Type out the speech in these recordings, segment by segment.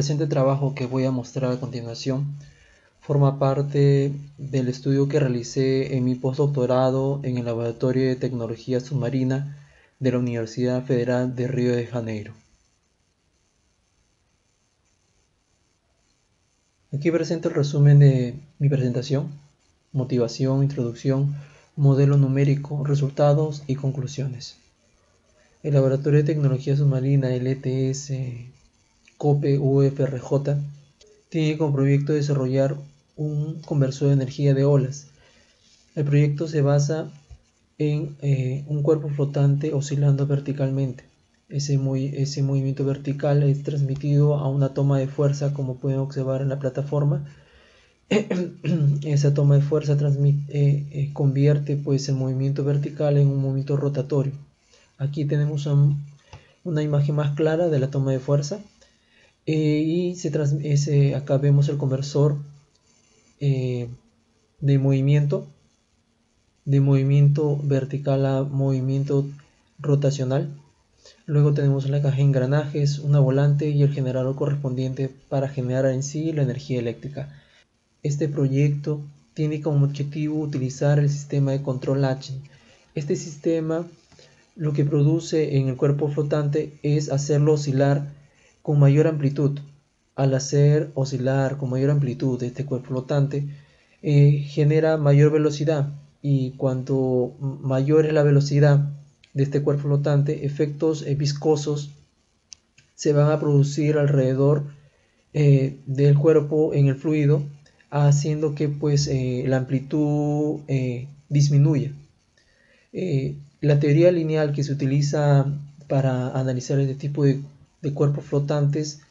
presente trabajo que voy a mostrar a continuación forma parte del estudio que realicé en mi postdoctorado en el Laboratorio de Tecnología Submarina de la Universidad Federal de Río de Janeiro. Aquí presento el resumen de mi presentación: motivación, introducción, modelo numérico, resultados y conclusiones. El Laboratorio de Tecnología Submarina LTS COPE UFRJ tiene como proyecto desarrollar un conversor de energía de olas. El proyecto se basa en un cuerpo flotante oscilando verticalmente. Ese movimiento vertical es transmitido a una toma de fuerza, como pueden observar en la plataforma. Esa toma de fuerza convierte pues el movimiento vertical en un movimiento rotatorio. Aquí tenemos una imagen más clara de la toma de fuerza. Acá vemos el conversor de movimiento vertical a movimiento rotacional. Luego tenemos la caja de engranajes, una volante y el generador correspondiente para generar en sí la energía eléctrica. Este proyecto tiene como objetivo utilizar el sistema de control H. Este sistema lo que produce en el cuerpo flotante es hacerlo oscilar con mayor amplitud. Al hacer oscilar con mayor amplitud este cuerpo flotante, genera mayor velocidad, y cuanto mayor es la velocidad de este cuerpo flotante, efectos viscosos se van a producir alrededor del cuerpo en el fluido, haciendo que pues la amplitud disminuya. La teoría lineal que se utiliza para analizar este tipo de cuerpos flotantes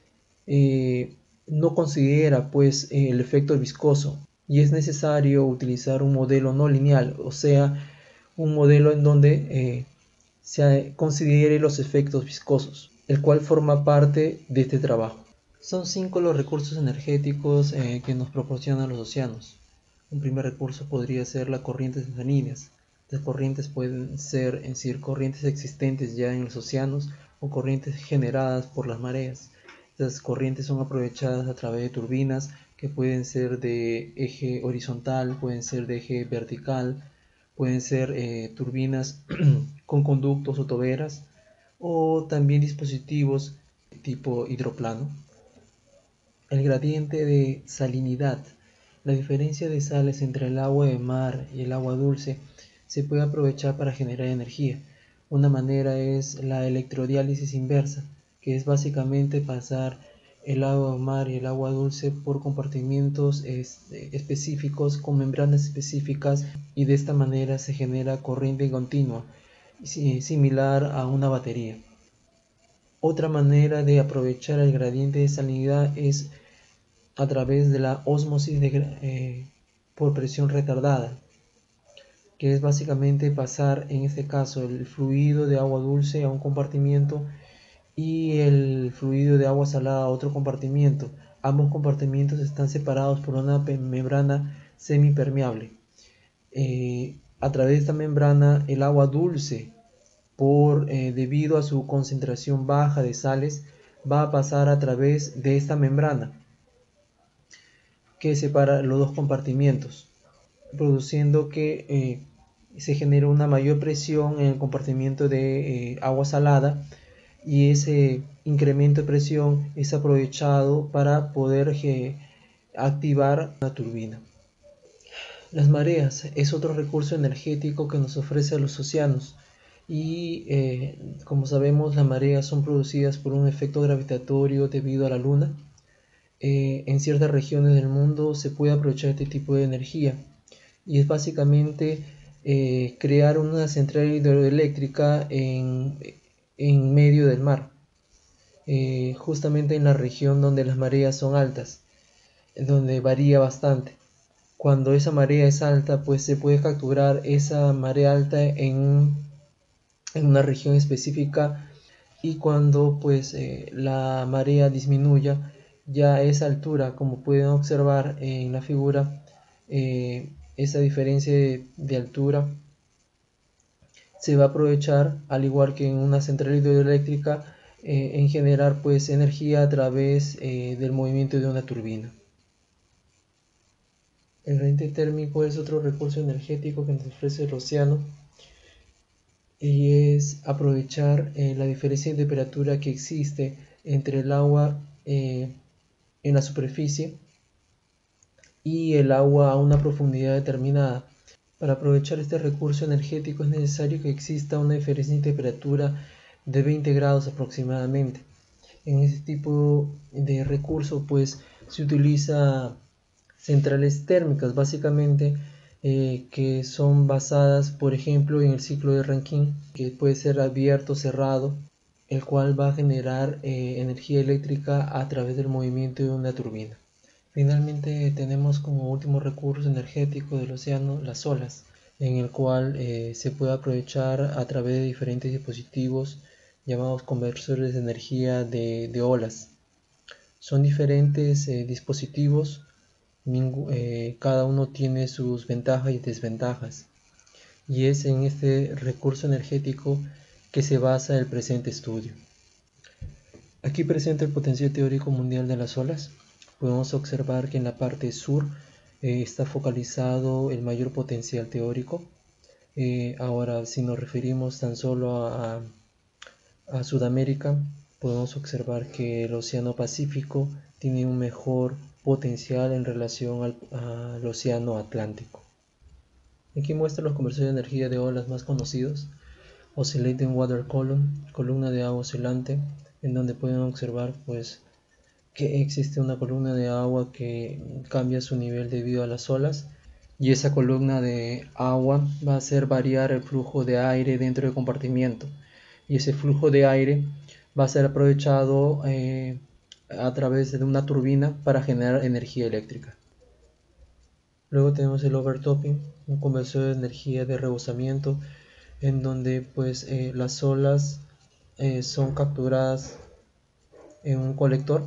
no considera pues el efecto viscoso, y es necesario utilizar un modelo no lineal, o sea, un modelo en donde se considere los efectos viscosos, el cual forma parte de este trabajo. Son 5 los recursos energéticos que nos proporcionan los océanos. Un primer recurso podría ser las corrientes sanguíneas. Las corrientes pueden ser corrientes existentes ya en los océanos o corrientes generadas por las mareas. Estas corrientes son aprovechadas a través de turbinas que pueden ser de eje horizontal, pueden ser de eje vertical, pueden ser turbinas con conductos o toberas, o también dispositivos tipo hidroplano. El gradiente de salinidad. La diferencia de sales entre el agua de mar y el agua dulce se puede aprovechar para generar energía. Una manera es la electrodiálisis inversa, que es básicamente pasar el agua de mar y el agua dulce por compartimientos específicos con membranas específicas, y de esta manera se genera corriente continua, similar a una batería. Otra manera de aprovechar el gradiente de salinidad es a través de la ósmosis por presión retardada, que es básicamente pasar en este caso el fluido de agua dulce a un compartimiento y el fluido de agua salada a otro compartimiento. Ambos compartimientos están separados por una membrana semipermeable. A través de esta membrana, el agua dulce, debido a su concentración baja de sales, va a pasar a través de esta membrana que separa los dos compartimientos, produciendo que se genere una mayor presión en el compartimiento de agua salada, y ese incremento de presión es aprovechado para poder activar una turbina. Las mareas es otro recurso energético que nos ofrece a los océanos, y como sabemos, las mareas son producidas por un efecto gravitatorio debido a la luna. En ciertas regiones del mundo se puede aprovechar este tipo de energía, y es básicamente crear una central hidroeléctrica en medio del mar, justamente en la región donde las mareas son altas, donde varía bastante. Cuando esa marea es alta, pues se puede capturar esa marea alta en una región específica, y cuando pues la marea disminuya, ya a esa altura, como pueden observar en la figura, esa diferencia de altura se va a aprovechar, al igual que en una central hidroeléctrica, en generar pues energía a través del movimiento de una turbina. El gradiente térmico es otro recurso energético que nos ofrece el océano y es aprovechar la diferencia de temperatura que existe entre el agua en la superficie y el agua a una profundidad determinada. Para aprovechar este recurso energético es necesario que exista una diferencia de temperatura de 20 grados aproximadamente. En este tipo de recurso pues se utiliza centrales térmicas básicamente, que son basadas por ejemplo en el ciclo de Rankine, que puede ser abierto o cerrado, el cual va a generar energía eléctrica a través del movimiento de una turbina. Finalmente tenemos como último recurso energético del océano las olas, en el cual se puede aprovechar a través de diferentes dispositivos llamados conversores de energía de olas. Son diferentes dispositivos, cada uno tiene sus ventajas y desventajas, y es en este recurso energético que se basa el presente estudio. Aquí presenta el potencial teórico mundial de las olas. Podemos observar que en la parte sur está focalizado el mayor potencial teórico. Ahora, si nos referimos tan solo a Sudamérica, podemos observar que el Océano Pacífico tiene un mejor potencial en relación al Océano Atlántico. Aquí muestra los conversores de energía de olas más conocidos. Oscillating Water Column, columna de agua oscilante, en donde pueden observar pues que existe una columna de agua que cambia su nivel debido a las olas, y esa columna de agua va a hacer variar el flujo de aire dentro del compartimiento, y ese flujo de aire va a ser aprovechado a través de una turbina para generar energía eléctrica. Luego tenemos el overtopping, un conversor de energía de rebosamiento, en donde pues las olas son capturadas en un colector.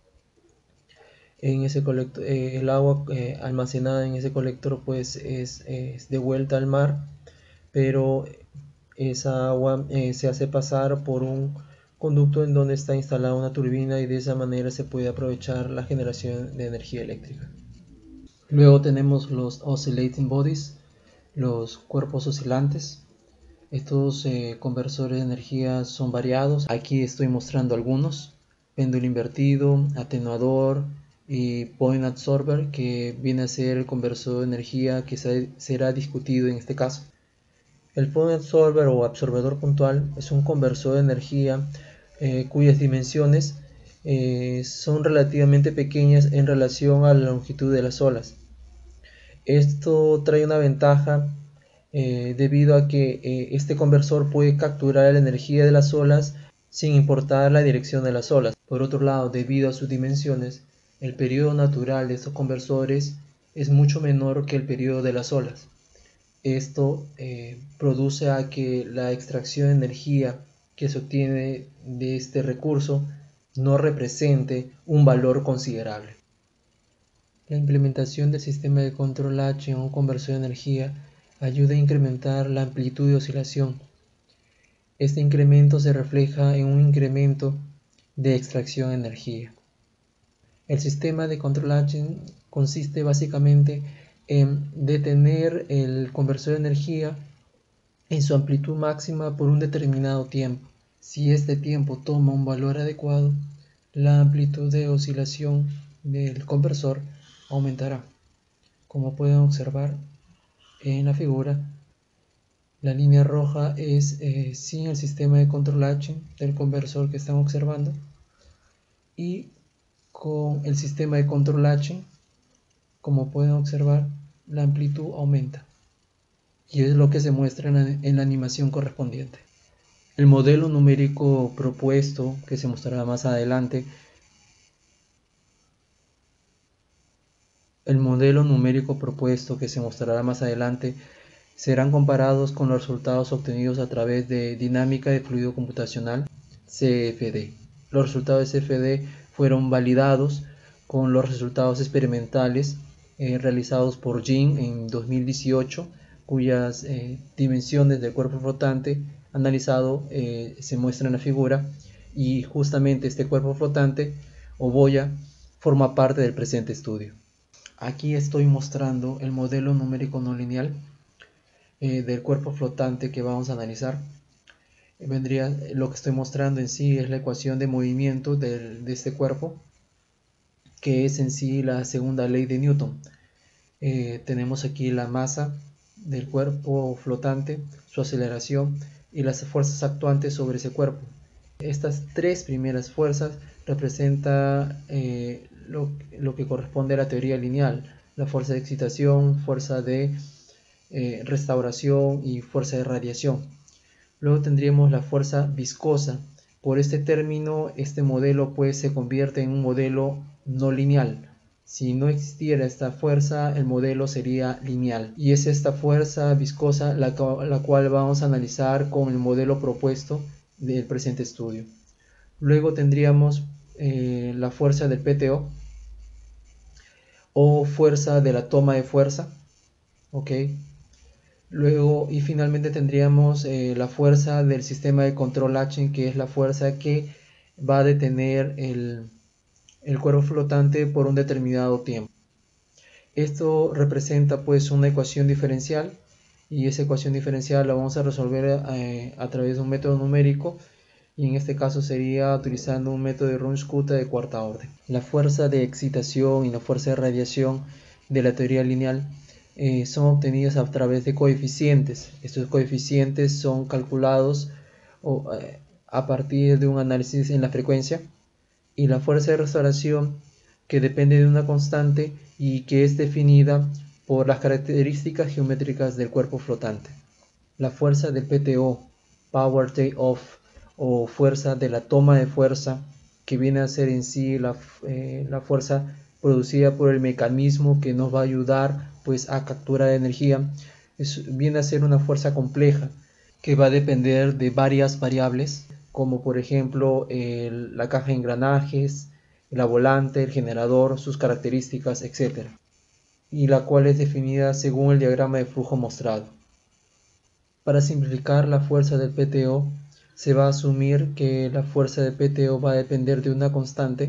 En ese colector, el agua almacenada en ese colector pues es devuelta al mar, pero esa agua se hace pasar por un conducto en donde está instalada una turbina, y de esa manera se puede aprovechar la generación de energía eléctrica. Luego tenemos los oscillating bodies, los cuerpos oscilantes. Estos conversores de energía son variados. Aquí estoy mostrando algunos: péndulo invertido, atenuador y point absorber, que viene a ser el conversor de energía que será discutido en este caso. El point absorber o absorbedor puntual es un conversor de energía cuyas dimensiones son relativamente pequeñas en relación a la longitud de las olas. Esto trae una ventaja debido a que este conversor puede capturar la energía de las olas sin importar la dirección de las olas. Por otro lado, debido a sus dimensiones, el periodo natural de estos conversores es mucho menor que el periodo de las olas. Esto produce a que la extracción de energía que se obtiene de este recurso no represente un valor considerable. La implementación del sistema de control H en un conversor de energía ayuda a incrementar la amplitud de oscilación. Este incremento se refleja en un incremento de extracción de energía. El sistema de control H consiste básicamente en detener el conversor de energía en su amplitud máxima por un determinado tiempo. Si este tiempo toma un valor adecuado, la amplitud de oscilación del conversor aumentará. Como pueden observar en la figura, la línea roja es sin el sistema de control H del conversor que están observando, y con el sistema de control H, como pueden observar, la amplitud aumenta, y es lo que se muestra en la animación correspondiente. El modelo numérico propuesto, que se mostrará más adelante, serán comparados con los resultados obtenidos a través de dinámica de fluido computacional, CFD. Los resultados de CFD fueron validados con los resultados experimentales realizados por Jin en 2018, cuyas dimensiones del cuerpo flotante analizado se muestran en la figura, y justamente este cuerpo flotante o boya forma parte del presente estudio. Aquí estoy mostrando el modelo numérico no lineal del cuerpo flotante que vamos a analizar. Lo que estoy mostrando en sí es la ecuación de movimiento de este cuerpo, que es en sí la segunda ley de Newton. Tenemos aquí la masa del cuerpo flotante, su aceleración y las fuerzas actuantes sobre ese cuerpo. Estas tres primeras fuerzas representan lo que corresponde a la teoría lineal: la fuerza de excitación, fuerza de restauración y fuerza de radiación. Luego tendríamos la fuerza viscosa. Por este término, este modelo pues se convierte en un modelo no lineal. Si no existiera esta fuerza, el modelo sería lineal. Y es esta fuerza viscosa la cual vamos a analizar con el modelo propuesto del presente estudio. Luego tendríamos la fuerza del PTO o fuerza de la toma de fuerza. ¿Ok? Luego y finalmente tendríamos la fuerza del sistema de control H, que es la fuerza que va a detener el cuerpo flotante por un determinado tiempo. Esto representa pues una ecuación diferencial, y esa ecuación diferencial la vamos a resolver a través de un método numérico, y en este caso sería utilizando un método de Runge-Kutta de cuarta orden. La fuerza de excitación y la fuerza de radiación de la teoría lineal son obtenidas a través de coeficientes. Estos coeficientes son calculados a partir de un análisis en la frecuencia, y la fuerza de restauración, que depende de una constante y que es definida por las características geométricas del cuerpo flotante. La fuerza del PTO, Power Take-Off, o fuerza de la toma de fuerza, que viene a ser en sí la fuerza producida por el mecanismo que nos va a ayudar pues a capturar energía, viene a ser una fuerza compleja que va a depender de varias variables, como por ejemplo la caja de engranajes, la volante, el generador, sus características, etc. Y la cual es definida según el diagrama de flujo mostrado. Para simplificar la fuerza del PTO, se va a asumir que la fuerza del PTO va a depender de una constante,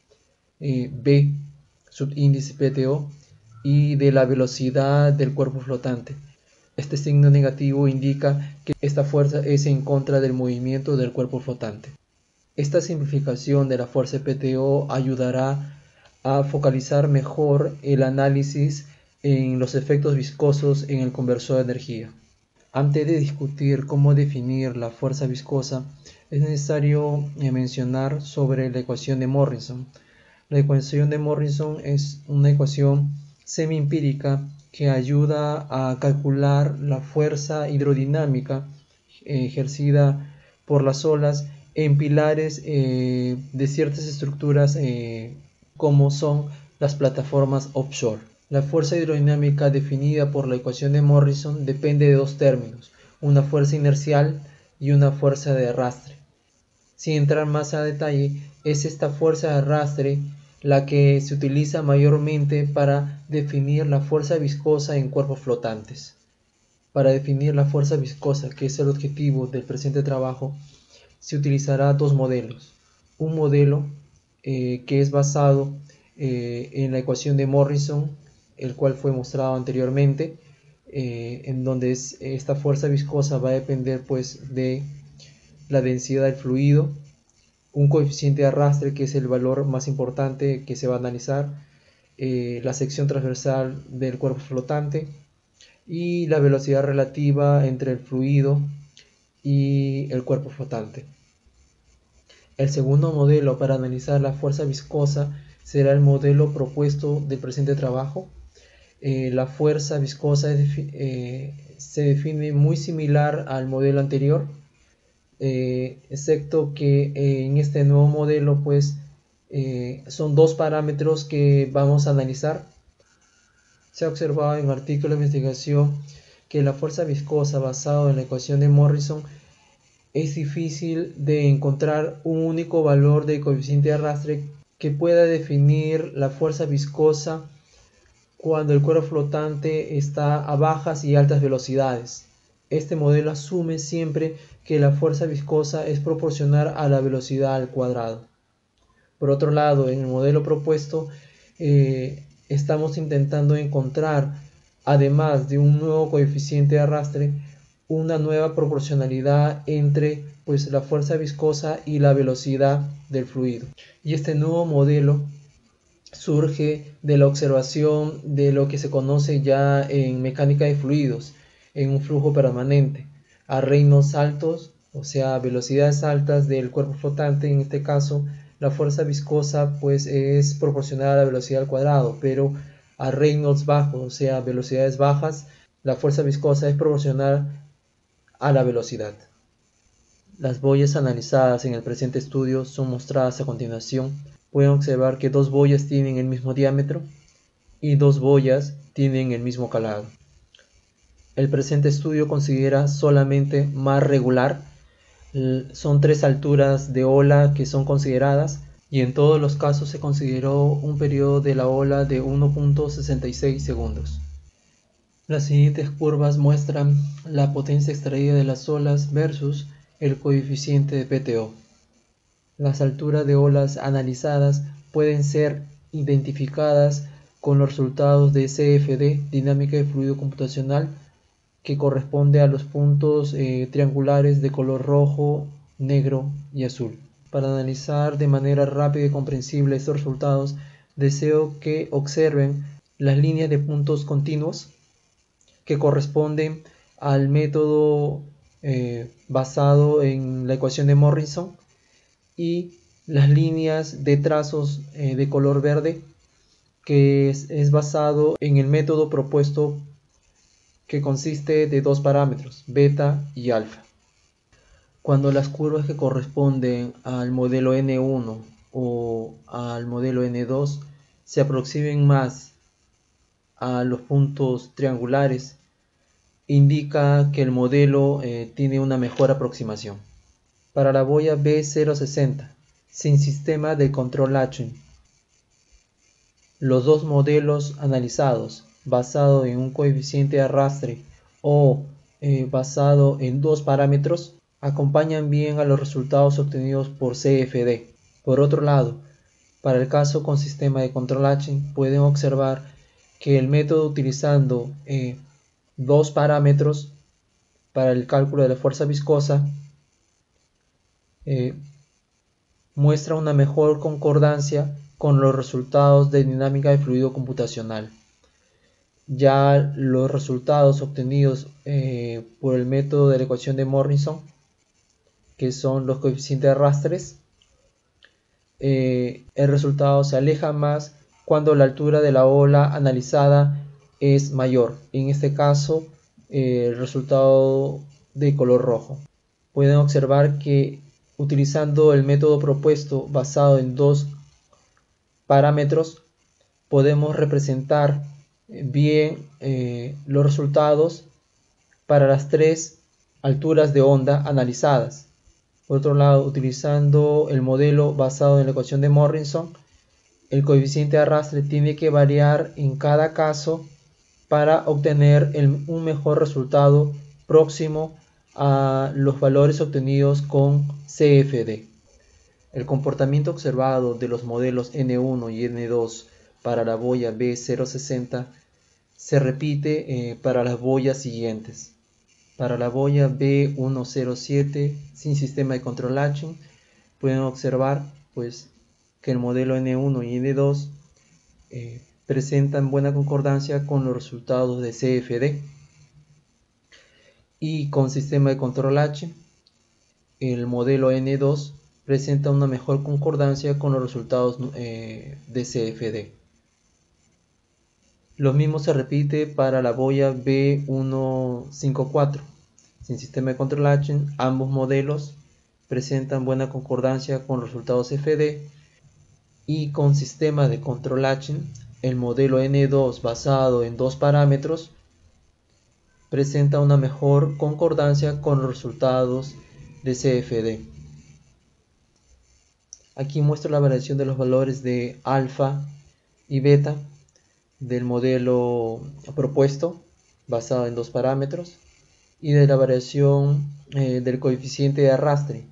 B, subíndice PTO, y de la velocidad del cuerpo flotante. Este signo negativo indica que esta fuerza es en contra del movimiento del cuerpo flotante. Esta simplificación de la fuerza PTO ayudará a focalizar mejor el análisis en los efectos viscosos en el conversor de energía. Antes de discutir cómo definir la fuerza viscosa, es necesario mencionar sobre la ecuación de Morrison. La ecuación de Morrison es una ecuación semi-empírica que ayuda a calcular la fuerza hidrodinámica ejercida por las olas en pilares de ciertas estructuras como son las plataformas offshore. La fuerza hidrodinámica definida por la ecuación de Morrison depende de dos términos: una fuerza inercial y una fuerza de arrastre. Sin entrar más a detalle, es esta fuerza de arrastre la que se utiliza mayormente para definir la fuerza viscosa en cuerpos flotantes. Para definir la fuerza viscosa, que es el objetivo del presente trabajo, se utilizará dos modelos. Un modelo que es basado en la ecuación de Morrison, el cual fue mostrado anteriormente, en donde esta fuerza viscosa va a depender pues de la densidad del fluido, un coeficiente de arrastre que es el valor más importante que se va a analizar, la sección transversal del cuerpo flotante y la velocidad relativa entre el fluido y el cuerpo flotante. El segundo modelo para analizar la fuerza viscosa será el modelo propuesto del presente trabajo. La fuerza viscosa se define muy similar al modelo anterior, excepto que en este nuevo modelo pues son dos parámetros que vamos a analizar. Se ha observado en artículos de investigación que la fuerza viscosa basada en la ecuación de Morrison es difícil de encontrar un único valor de coeficiente de arrastre que pueda definir la fuerza viscosa cuando el cuerpo flotante está a bajas y altas velocidades. Este modelo asume siempre que la fuerza viscosa es proporcional a la velocidad al cuadrado. Por otro lado, en el modelo propuesto, estamos intentando encontrar, además de un nuevo coeficiente de arrastre, una nueva proporcionalidad entre la fuerza viscosa y la velocidad del fluido. Y este nuevo modelo surge de la observación de lo que se conoce ya en mecánica de fluidos, en un flujo permanente, a reinos altos, o sea, velocidades altas del cuerpo flotante. En este caso, la fuerza viscosa es proporcional a la velocidad al cuadrado, pero a reinos bajos, o sea, velocidades bajas, la fuerza viscosa es proporcional a la velocidad. Las boyas analizadas en el presente estudio son mostradas a continuación. Pueden observar que dos boyas tienen el mismo diámetro y dos boyas tienen el mismo calado. El presente estudio considera solamente mar regular. Son 3 alturas de ola que son consideradas, y en todos los casos se consideró un periodo de la ola de 1.66 segundos. Las siguientes curvas muestran la potencia extraída de las olas versus el coeficiente de PTO. Las alturas de olas analizadas pueden ser identificadas con los resultados de CFD, dinámica de fluido computacional, que corresponde a los puntos triangulares de color rojo, negro y azul. Para analizar de manera rápida y comprensible estos resultados, deseo que observen las líneas de puntos continuos que corresponden al método basado en la ecuación de Morrison, y las líneas de trazos de color verde, que es basado en el método propuesto, que consiste de 2 parámetros, beta y alfa. Cuando las curvas que corresponden al modelo N1 o al modelo N2 se aproximen más a los puntos triangulares, indica que el modelo tiene una mejor aproximación. Para la boya B060, sin sistema de control H, los dos modelos analizados, basado en un coeficiente de arrastre o basado en 2 parámetros, acompañan bien a los resultados obtenidos por CFD. Por otro lado, para el caso con sistema de control H, pueden observar que el método utilizando 2 parámetros para el cálculo de la fuerza viscosa muestra una mejor concordancia con los resultados de dinámica de fluido computacional. Ya los resultados obtenidos por el método de la ecuación de Morrison, que son los coeficientes de arrastres, el resultado se aleja más cuando la altura de la ola analizada es mayor. En este caso, el resultado de color rojo. Pueden observar que utilizando el método propuesto basado en 2 parámetros, podemos representar bien los resultados para las 3 alturas de onda analizadas. Por otro lado, utilizando el modelo basado en la ecuación de Morrison, el coeficiente de arrastre tiene que variar en cada caso para obtener un mejor resultado próximo a los valores obtenidos con CFD. El comportamiento observado de los modelos N1 y N2 para la boya B060 se repite para las boyas siguientes. Para la boya B107 sin sistema de control H, pueden observar que el modelo N1 y N2 presentan buena concordancia con los resultados de CFD. Y con sistema de control H, el modelo N2 presenta una mejor concordancia con los resultados de CFD. Lo mismo se repite para la boya B154. Sin sistema de control H, ambos modelos presentan buena concordancia con los resultados CFD. Y con sistema de control H, el modelo N2 basado en 2 parámetros presenta una mejor concordancia con los resultados de CFD. Aquí muestro la variación de los valores de alfa y beta del modelo propuesto basado en 2 parámetros, y de la variación del coeficiente de arrastre,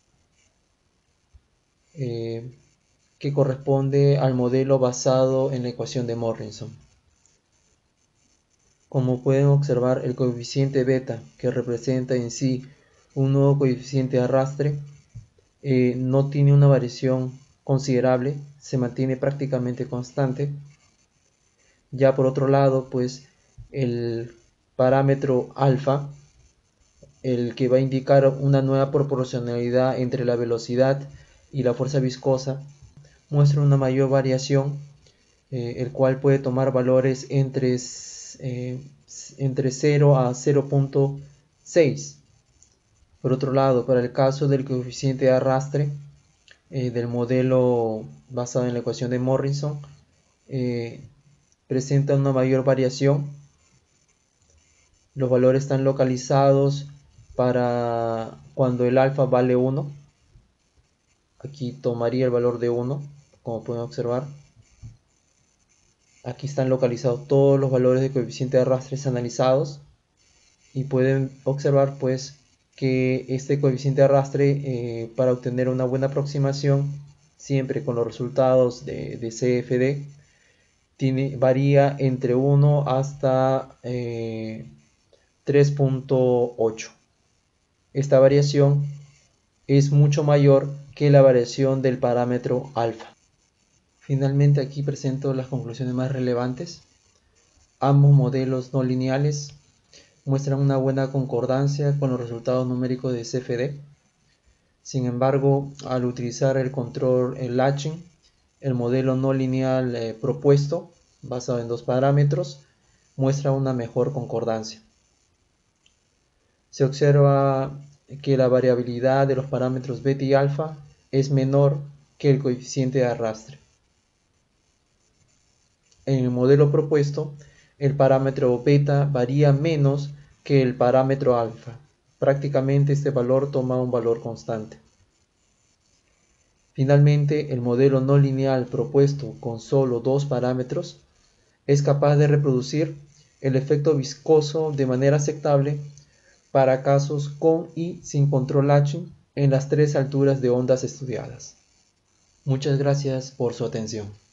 que corresponde al modelo basado en la ecuación de Morrison. Como pueden observar, el coeficiente beta, que representa en sí un nuevo coeficiente de arrastre, no tiene una variación considerable, se mantiene prácticamente constante. Ya por otro lado, pues el parámetro alfa, el que va a indicar una nueva proporcionalidad entre la velocidad y la fuerza viscosa, muestra una mayor variación, el cual puede tomar valores entre 0 a 0.6. Por otro lado, para el caso del coeficiente de arrastre del modelo basado en la ecuación de Morrison, presenta una mayor variación. Los valores están localizados para cuando el alfa vale 1. Aquí tomaría el valor de 1, como pueden observar. Aquí están localizados todos los valores de coeficiente de arrastres analizados y pueden observar pues que este coeficiente de arrastre, para obtener una buena aproximación siempre con los resultados de CFD, varía entre 1 hasta 3.8. Esta variación es mucho mayor que la variación del parámetro alfa. Finalmente, aquí presento las conclusiones más relevantes. Ambos modelos no lineales muestran una buena concordancia con los resultados numéricos de CFD. Sin embargo, al utilizar el control latching, el modelo no lineal propuesto, basado en dos parámetros, muestra una mejor concordancia. Se observa que la variabilidad de los parámetros beta y alfa es menor que el coeficiente de arrastre. En el modelo propuesto, el parámetro beta varía menos que el parámetro alfa. Prácticamente este valor toma un valor constante. Finalmente, el modelo no lineal propuesto con solo dos parámetros es capaz de reproducir el efecto viscoso de manera aceptable para casos con y sin control latching en las tres alturas de ondas estudiadas. Muchas gracias por su atención.